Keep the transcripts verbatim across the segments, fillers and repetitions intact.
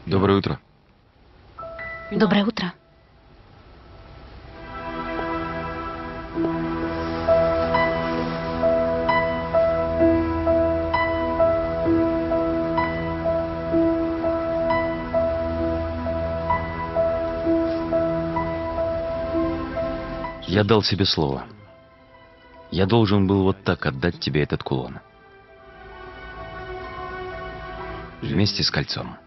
Доброе утро. Доброе утро. Я дал себе слово. Я должен был вот так отдать тебе этот кулон. Вместе с кольцом.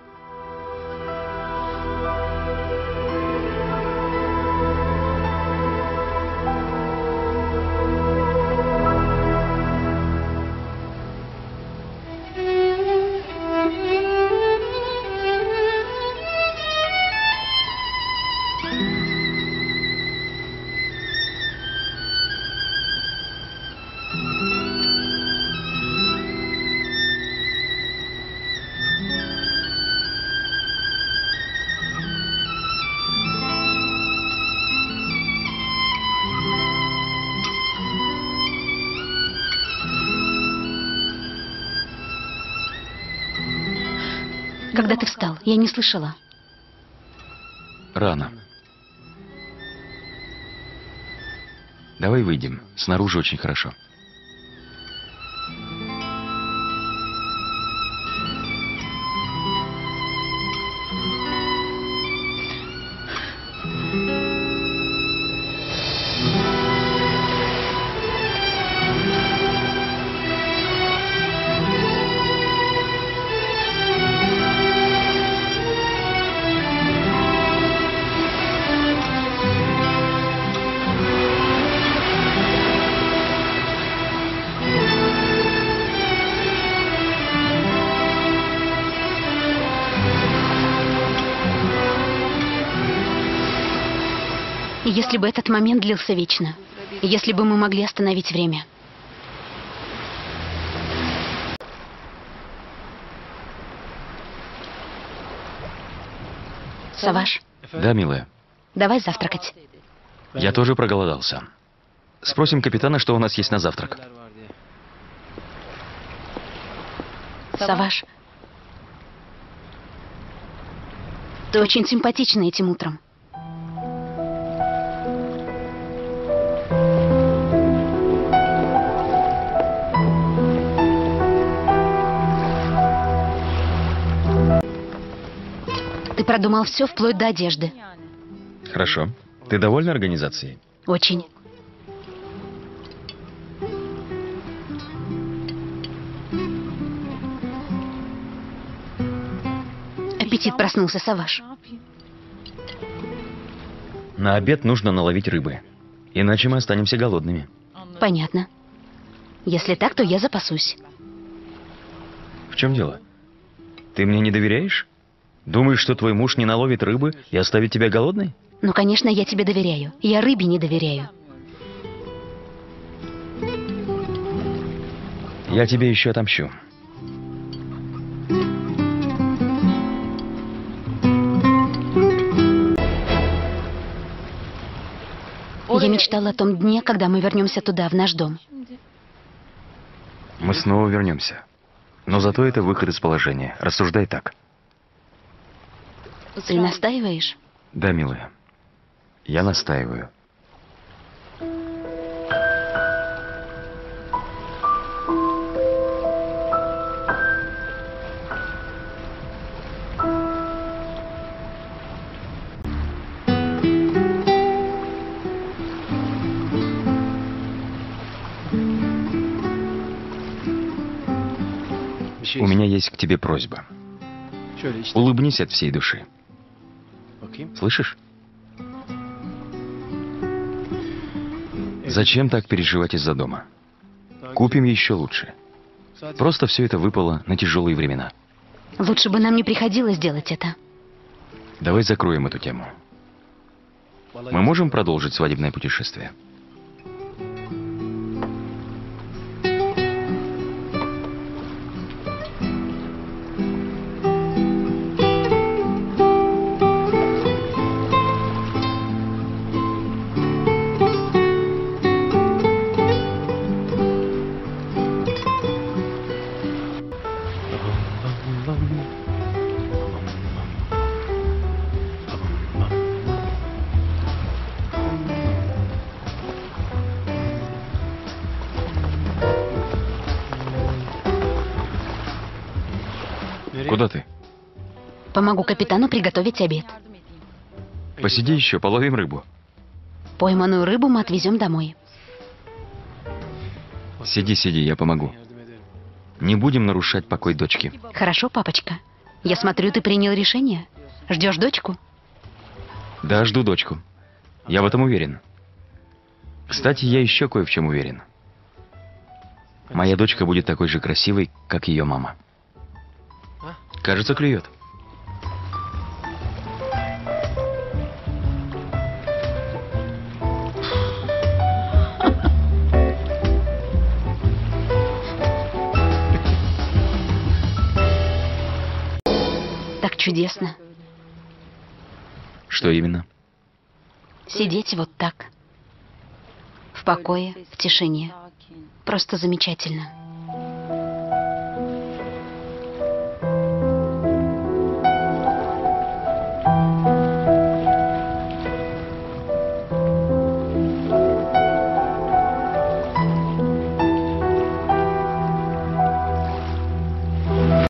Когда ты встал? Я не слышала. Рано. Давай выйдем. Снаружи очень хорошо. Если бы этот момент длился вечно, если бы мы могли остановить время. Саваш, Да, милая. давай завтракать. Я тоже проголодался. Спросим капитана, что у нас есть на завтрак. Саваш, ты очень симпатичный этим утром. Ты продумал все вплоть до одежды. Хорошо. Ты довольна организацией? Очень. Аппетит проснулся, Саваш. На обед нужно наловить рыбы. Иначе мы останемся голодными. Понятно. Если так, то я запасусь. В чем дело? Ты мне не доверяешь? Думаешь, что твой муж не наловит рыбы и оставит тебя голодной? Ну, конечно, я тебе доверяю. Я рыбе не доверяю. Я тебе еще отомщу. Я мечтала о том дне, когда мы вернемся туда, в наш дом. Мы снова вернемся. Но зато это выход из положения. Рассуждай так. Ты настаиваешь? Да, милая. Я настаиваю. У меня есть к тебе просьба. Улыбнись от всей души. Слышишь? Зачем так переживать из-за дома? Купим еще лучше. Просто все это выпало на тяжелые времена. Лучше бы нам не приходилось делать это. Давай закроем эту тему. Мы можем продолжить свадебное путешествие? Куда ты? Помогу капитану приготовить обед. Посиди еще, половим рыбу. Пойманную рыбу мы отвезем домой. Сиди, сиди, я помогу. Не будем нарушать покой дочки. Хорошо, папочка. Я смотрю, ты принял решение. Ждешь дочку? Да, жду дочку. Я в этом уверен. Кстати, я еще кое в чем уверен. Моя дочка будет такой же красивой, как ее мама. Кажется, клюет. Так чудесно. Что именно? Сидеть вот так. В покое, в тишине. Просто замечательно.